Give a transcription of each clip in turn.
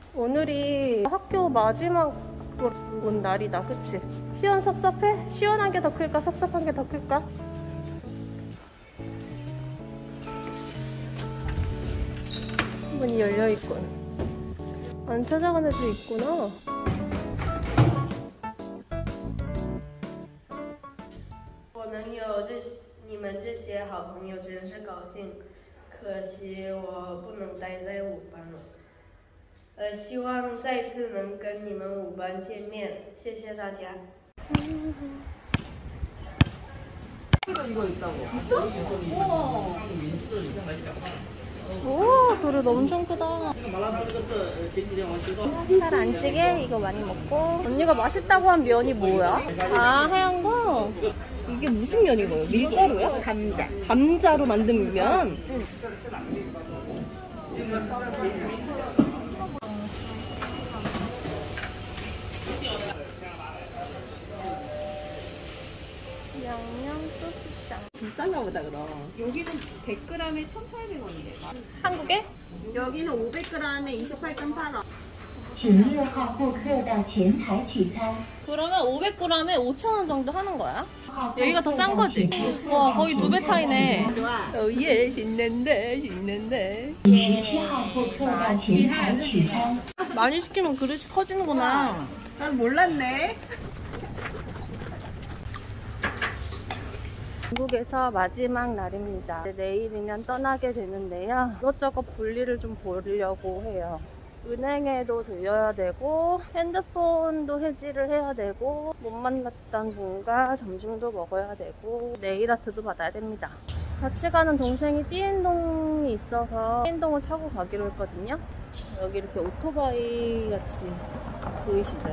오늘이 학교 마지막 온 날이다, 그치? 시원 섭섭해? 시원한 게 더 클까? 섭섭한 게 더 클까? 문이 열려있군. 안 찾아간 애도 있구나. 我能有你们这些好朋友真是高兴，可惜我不能待在5班了。希望再次能跟你们5班见面，谢谢大家。 이거 있다고. 있어? 우와. 오, 그릇 엄청 크다. 살 안 찌게 이거 많이 먹고. 언니가 맛있다고 한 면이 뭐야? 아, 하얀 거? 이게 무슨 면인 거예요? 밀가루야? 감자. 감자로 만든 면? 응. 양념 소스장. 비싼가 보다 그럼. 여기는 100g에 1,800원이래. 한국에? 여기는 500g에 28.8원. 请6号顾客到前台取餐. 그러면 500g에 5,000원 정도 하는 거야? 여기가 더 싼 거지? 와, 거의 2배 차이네. 좋아. 예, 신난데, 신난데. 17号顾客到前台取餐. 많이 시키면 그릇이 커지는구나. 난 몰랐네. 중국에서 마지막 날입니다. 내일이면 떠나게 되는데요. 이것저것 볼일을 좀 보려고 해요. 은행에도 들려야 되고 핸드폰도 해지를 해야 되고 못 만났던 분과 점심도 먹어야 되고 네일 아트도 받아야 됩니다. 같이 가는 동생이 띠엔동이 있어서 띠엔동을 타고 가기로 했거든요. 여기 이렇게 오토바이 같이 보이시죠?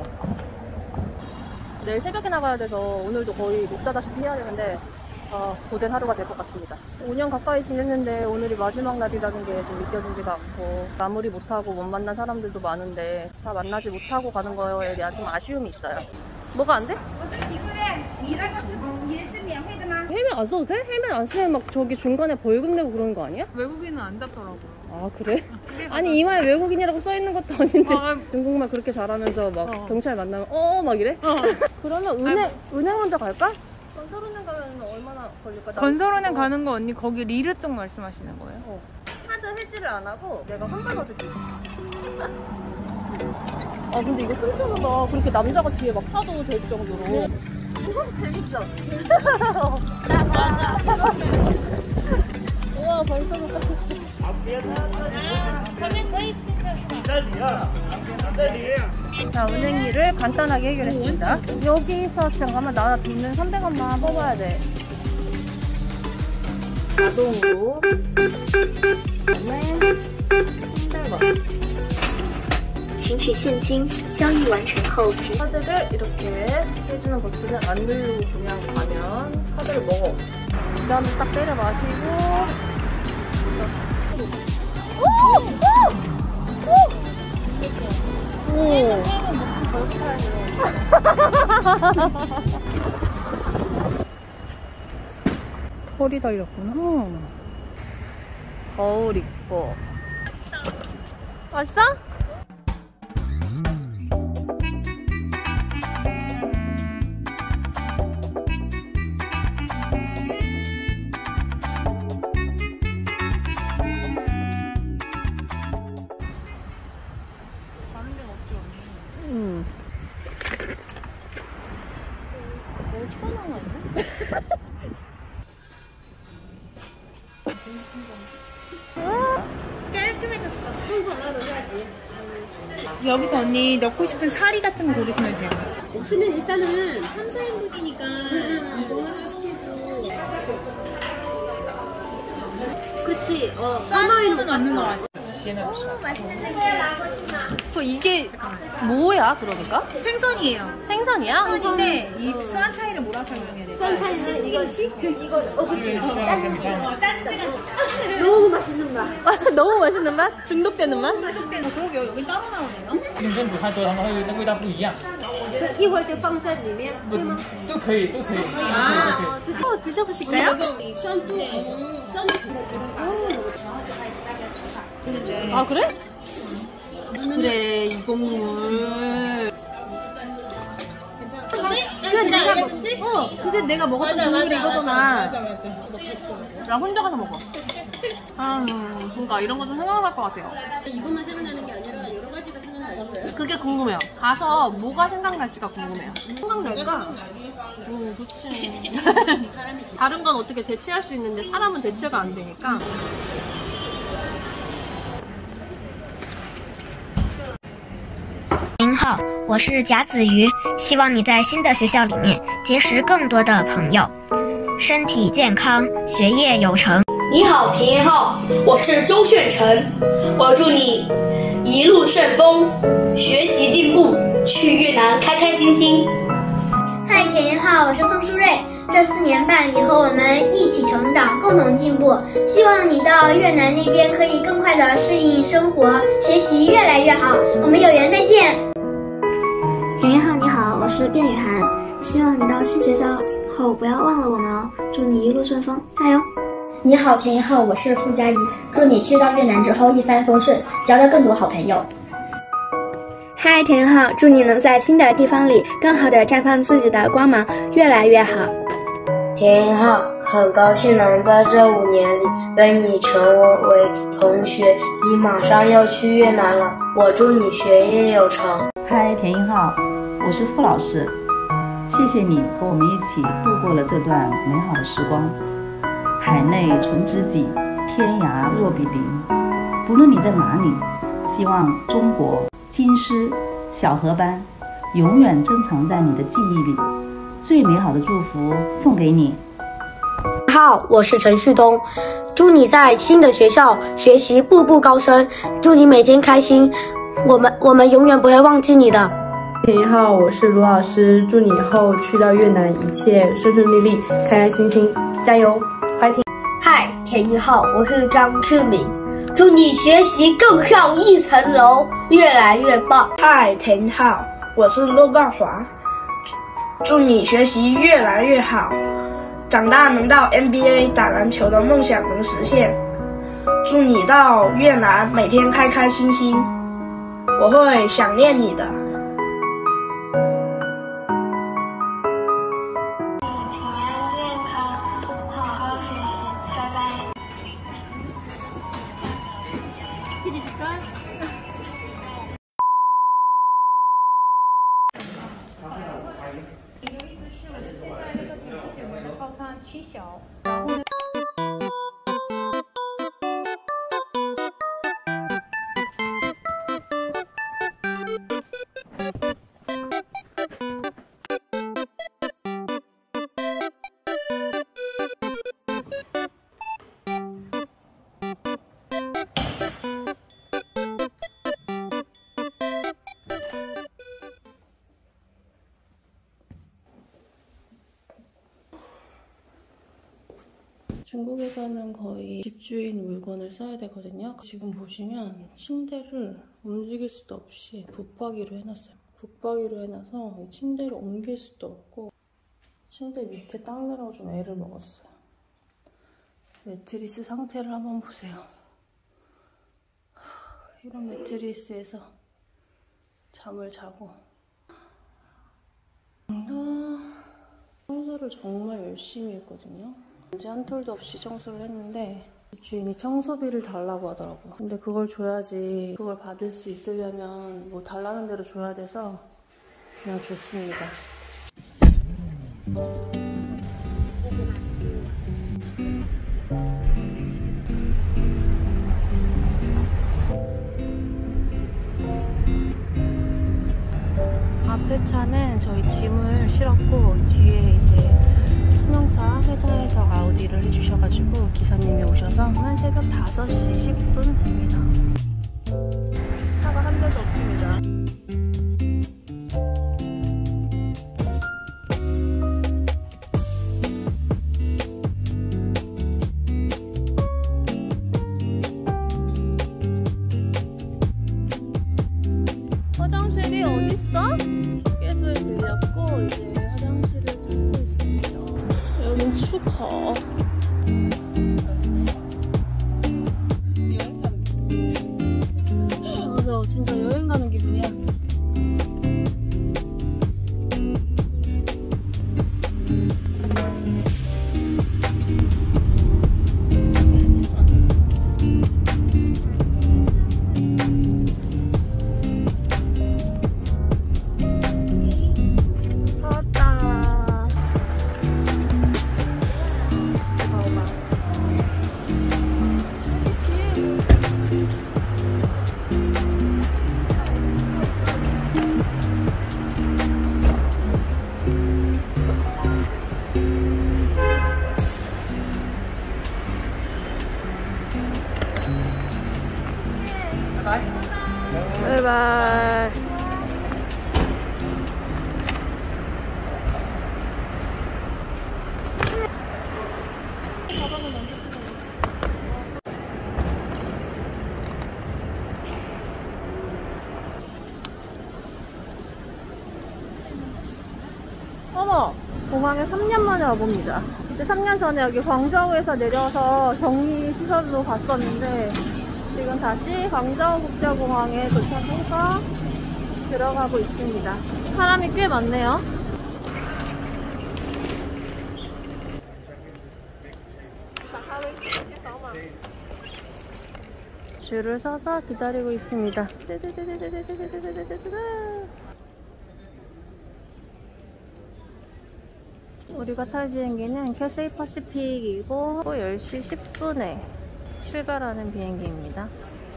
내일 새벽에 나가야 돼서 오늘도 거의 못 자다시피 해야 되는데 고된 하루가 될 것 같습니다. 5년 가까이 지냈는데 오늘이 마지막 날이라는 게 좀 느껴지지가 않고 마무리 못하고 못 만난 사람들도 많은데 다 만나지 못하고 가는 거에 대한 좀 아쉬움이 있어요. 뭐가 안 돼? 헬멧 안 써도 돼? 헬멧 안 쓰면 막 저기 중간에 벌금 내고 그러는 거 아니야? 외국인은 안 잡더라고요. 아, 그래? 아니 이마에 외국인이라고 써있는 것도 아닌데 중국말 그렇게 잘하면서 막 경찰 만나면 막 이래? 그러면 은행 먼저 갈까? 건설은행 가면 얼마나 걸릴까? 건설은행 가는 거 언니 거기 리르 쪽 말씀하시는 거예요? 카드 해지를 안 하고 내가 환불받을게. 아 근데 이거 튼튼하다. 그렇게 남자가 뒤에 막 타도 될 정도로. 재밌어. 우와 벌써 도착했어. 자, 은행 일을 간단하게 해결했습니다. 여기서 잠깐만 나 돈을 300원만 뽑아야 돼. 자동으로. 그다음에 300원. 请取现金，交易完成后请 카드를 이렇게 해주는 버튼을 안 누르고 그냥 가면 카드를 먹어. 이 잔을 딱 때려 마시고. 오! 허리 달렸구나. 거울 입고. 맛있어? 너무 추워나가네. 여기서 언니 넣고 싶은 사리 같은 거 고르시면 돼요. 없으면 일단은 3, 4인분이니까 이거 하나 시키고. 그렇지. 쌀은 없는 거 같아. 이게 뭐야 그러니까? 생선이에요. 생선이야? 생선인데 이 쌀 차이를 뭐라 설명해야 돼? 쌀 차이는 이거 그치. 너무 맛있는 맛. 너무 맛있는 맛? 중독되는 맛? 그러게 여기 따로 나오네요. 用蒸煮它做，它们会那味道不一样。 一会儿就放在里面，对吗？ 都可以，都可以。 드셔보실까요? 아 그래? 그래 이 국물. 그게 내가 먹었던 국물이 이거잖아. 나 혼자 가서 먹어. 그러니까 이런 거 좀 생각날 것 같아요. 이것만 생각나는 게 아니라 여러 가지가 생각나는 거예요. 그게 궁금해요. 가서 뭐가 생각날지가 궁금해요. 생각날까? 그치. 다른 건 어떻게 대체할 수 있는데 사람은 대체가 안 되니까. 您好，我是贾子瑜，希望你在新的学校里面结识更多的朋友，身体健康，学业有成。 你好，田一浩，我是周炫成，我祝你一路顺风，学习进步，去越南开开心心。 嗨，田一浩，我是宋舒瑞。这4年半以后，我们一起成长，共同进步。希望你到越南那边可以更快的适应生活，学习越来越好。我们有缘再见。 田一浩，你好，我是卞雨涵。希望你到新学校后不要忘了我们哦，祝你一路顺风，加油！ 你好，田一浩，我是傅佳怡，祝你去到越南之后一帆风顺，交到更多好朋友。 嗨，田一浩，祝你能在新的地方里更好的绽放自己的光芒，越来越好。 田一浩，很高兴能在这5年里跟你成为同学，你马上要去越南了，我祝你学业有成。 嗨，田一浩，我是傅老师，谢谢你和我们一起度过了这段美好的时光。海内存知己，天涯若比邻。不论你在哪里，希望中国金狮小河班永远珍藏在你的记忆里。最美好的祝福送给你。 好，我是陈旭东，祝你在新的学校学习步步高升，祝你每天开心，我们永远不会忘记你的。 田一浩，我是卢老师，祝你以后去到越南一切顺顺利利，开开心心，加油！快听。 嗨，田一浩，我是张世敏，祝你学习更上一层楼，越来越棒。 嗨，田一浩，我是骆冠华，祝你学习越来越好，长大能到 NBA 打篮球的梦想能实现。祝你到越南每天开开心心，我会想念你的。 平安健康，好好学习，拜拜。 피디 줄까? 중국에서는 거의 집주인 물건을 써야 되거든요. 지금 보시면 침대를 움직일 수도 없이 붙박이로 해놨어요. 붙박이로 해놔서 침대를 옮길 수도 없고 침대 밑에 닦느라고 좀 애를 먹었어요. 매트리스 상태를 한번 보세요. 이런 매트리스에서 잠을 자고 청소를 정말 열심히 했거든요. 이제 한 톨도 없이 청소를 했는데 주인이 청소비를 달라고 하더라고요. 근데 그걸 줘야지, 그걸 받을 수 있으려면 뭐 달라는 대로 줘야 돼서 그냥 줬습니다. 앞에 차는 저희 짐을 실었고 뒤에 이제 승용차 회사에서 아우디를 해주셔가지고 기사님이 오셔서 한 새벽 5시 10분 됩니다. 차가 한 대도 없습니다. 화장실이 어딨어? 휴게소에 들렸고 이제 화장실을 찾고 있습니다. 여긴 추워. 맞아, 진짜 여행 출발. 어머! 공항에 3년 만에 와봅니다. 3년 전에 여기 광저우에서 내려서 격리시설로 갔었는데 지금 다시 광저우 국제공항에 도착해서 들어가고 있습니다. 사람이 꽤 많네요. 줄을 서서 기다리고 있습니다. 우리가 탈 비행기는 캐세이 퍼시픽이고 10시 10분에 출발하는 비행기입니다.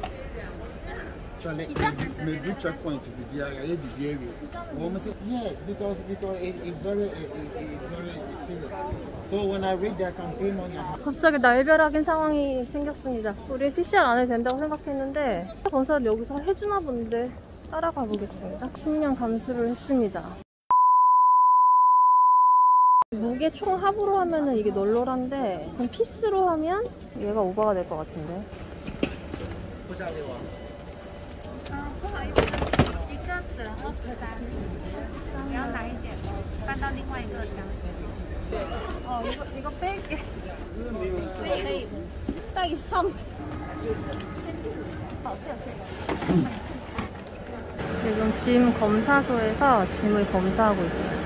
Mais d'où chaque fois tu peux dire il y a du vieux. Yes, because it's very serious. So when I read that campaign on your 갑자기 날벼락인 상황이 생겼습니다. 우리 PCR 안 해도 된다고 생각했는데 검사를 여기서 해주나 본데 따라가 보겠습니다. 10년 감수를 했습니다. 무게 총 합으로 하면은 이게 널널한데 그럼 피스로 하면 얘가 오버가 될 것 같은데. 不好意思，一个只23，你要哪一点？搬到另外一个箱子。 이거 뺄게. 네. 딱 23. 지금 짐 검사소에서 짐을 검사하고 있어요.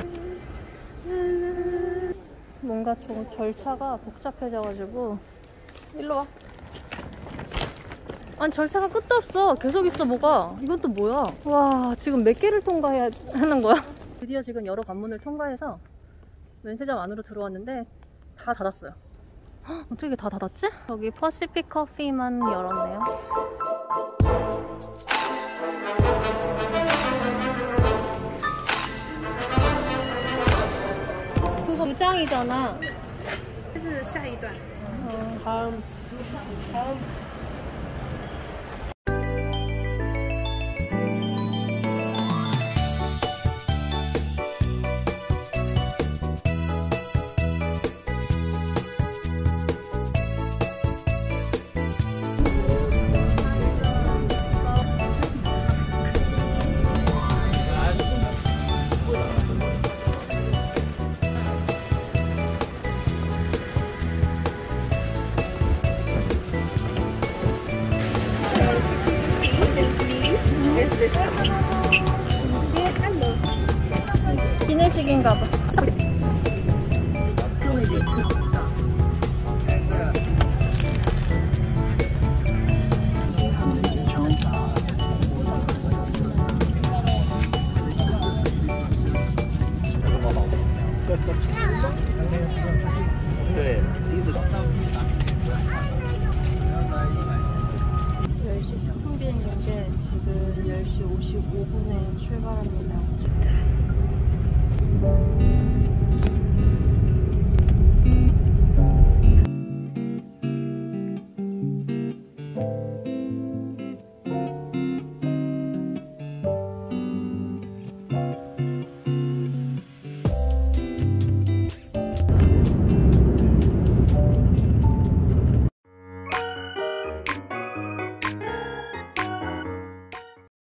뭔가 좀 절차가 복잡해져가지고 일로 와. 아니 절차가 끝도 없어. 계속 있어 뭐가. 이건 또 뭐야. 와 지금 몇 개를 통과해야 하는 거야. 드디어 지금 여러 관문을 통과해서 면세점 안으로 들어왔는데 다 닫았어요. 헉, 어떻게 다 닫았지? 여기 퍼시픽 커피만 열었네요. 그거 2장이잖아. 这是下一段。 다음. 기내식인가 봐. 네, 10시 10분 비행기인데 지금 10시 55분에 출발합니다.